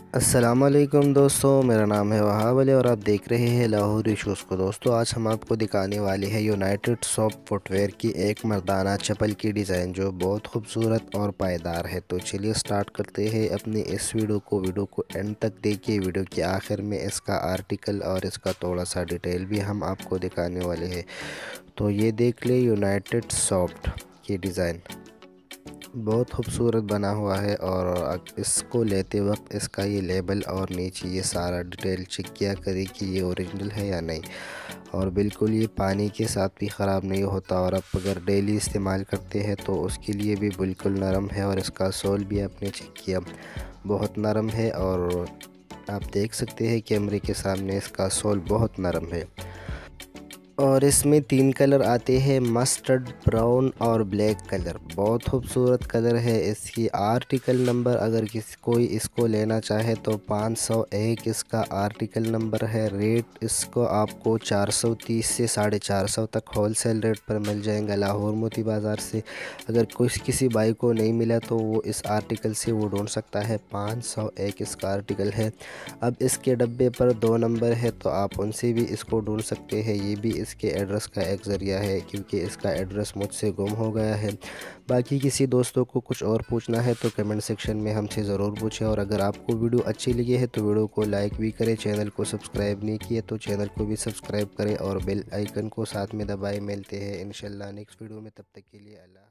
अस्सलामुअलैकुम दोस्तों, मेरा नाम है वहाब अली और आप देख रहे हैं लाहौर इशूज़ को। दोस्तों आज हम आपको दिखाने वाले हैं यूनाइटेड शॉप फुटवेयर की एक मर्दाना चप्पल की डिज़ाइन जो बहुत खूबसूरत और पायदार है। तो चलिए स्टार्ट करते हैं अपनी इस वीडियो को एंड तक देखिए। वीडियो के आखिर में इसका आर्टिकल और इसका थोड़ा सा डिटेल भी हम आपको दिखाने वाले हैं। तो ये देख ले यूनाइटेड सॉफ्ट की डिज़ाइन बहुत खूबसूरत बना हुआ है और इसको लेते वक्त इसका ये लेबल और नीचे ये सारा डिटेल चेक किया करें कि ये ओरिजिनल है या नहीं। और बिल्कुल ये पानी के साथ भी ख़राब नहीं होता और आप अगर डेली इस्तेमाल करते हैं तो उसके लिए भी बिल्कुल नरम है। और इसका सोल भी आपने चेक किया, बहुत नरम है और आप देख सकते हैं कैमरे के सामने इसका सोल बहुत नरम है। और इसमें 3 कलर आते हैं, मस्टर्ड, ब्राउन और ब्लैक कलर। बहुत खूबसूरत कलर है। इसकी आर्टिकल नंबर अगर कोई इसको लेना चाहे तो 501 इसका आर्टिकल नंबर है। रेट इसको आपको 430 से 450 तक होलसेल रेट पर मिल जाएगा लाहौर मोती बाज़ार से। अगर किसी भाई को नहीं मिला तो वो इस आर्टिकल से वो ढूंढ सकता है। 501 इसका आर्टिकल है। अब इसके डब्बे पर 2 नंबर है तो आप उनसे भी इसको ढूंढ सकते हैं। ये भी इसके एड्रेस का एक ज़रिया है क्योंकि इसका एड्रेस मुझसे गुम हो गया है। बाकी किसी दोस्तों को कुछ और पूछना है तो कमेंट सेक्शन में हमसे ज़रूर पूछें। और अगर आपको वीडियो अच्छी लगी है तो वीडियो को लाइक भी करें। चैनल को सब्सक्राइब नहीं किया तो चैनल को भी सब्सक्राइब करें और बेल आइकन को साथ में दबाए। मिलते हैं इंशाल्लाह नेक्स्ट वीडियो में, तब तक के लिए अल्लाह।